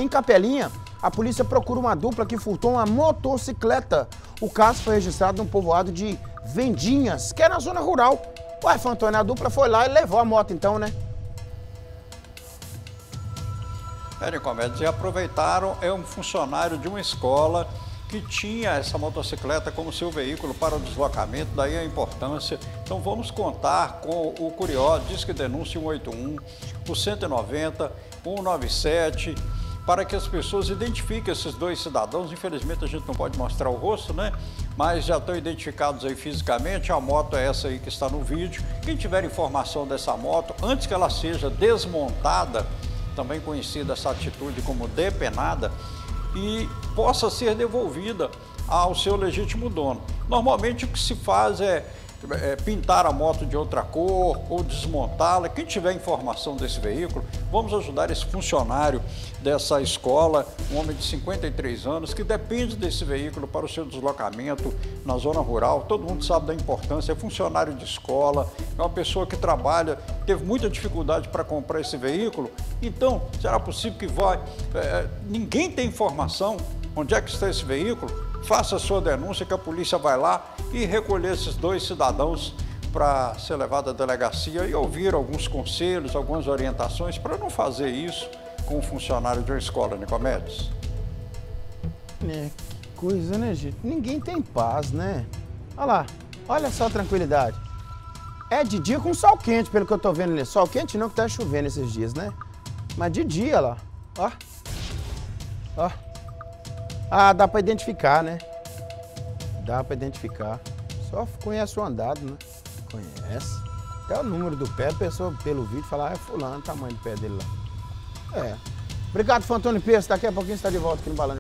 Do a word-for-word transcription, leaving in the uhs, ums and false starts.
Em Capelinha, a polícia procura uma dupla que furtou uma motocicleta. O caso foi registrado no povoado de Vendinhas, que é na zona rural. Ué, Fantônio, a dupla foi lá e levou a moto então, né? É, Nicomedes, e aproveitaram, é um funcionário de uma escola que tinha essa motocicleta como seu veículo para o deslocamento, daí a importância. Então vamos contar com o Curió, Disque Denúncia um oito um, o cento e noventa, um nove sete, para que as pessoas identifiquem esses dois cidadãos. Infelizmente a gente não pode mostrar o rosto, né? Mas já estão identificados aí fisicamente. A moto é essa aí que está no vídeo. Quem tiver informação dessa moto, antes que ela seja desmontada, também conhecida essa atitude como depenada, e possa ser devolvida ao seu legítimo dono. Normalmente o que se faz é, é pintar a moto de outra cor ou desmontá-la. Quem tiver informação desse veículo, vamos ajudar esse funcionário dessa escola, um homem de cinquenta e três anos, que depende desse veículo para o seu deslocamento na zona rural. Todo mundo sabe da importância, é funcionário de escola, é uma pessoa que trabalha, teve muita dificuldade para comprar esse veículo. Então, será possível que vai... É, ninguém tem informação onde é que está esse veículo? Faça a sua denúncia que a polícia vai lá e recolher esses dois cidadãos para ser levado à delegacia e ouvir alguns conselhos, algumas orientações para não fazer isso com um funcionário de uma escola, Nicomedes. É, que coisa, né, gente? Ninguém tem paz, né? Olha lá, olha só a tranquilidade. É de dia com sol quente, pelo que eu tô vendo ali. Sol quente não, que tá chovendo esses dias, né? Mas de dia, lá, ó. Ó. Ah, dá pra identificar, né? Dá pra identificar. Só conhece o andado, né? Conhece. Até o número do pé, a pessoa pelo vídeo fala, ah, é fulano, o tamanho do pé dele lá. É. Obrigado, Fantônio Peço. Daqui a pouquinho você está de volta aqui no Balanço.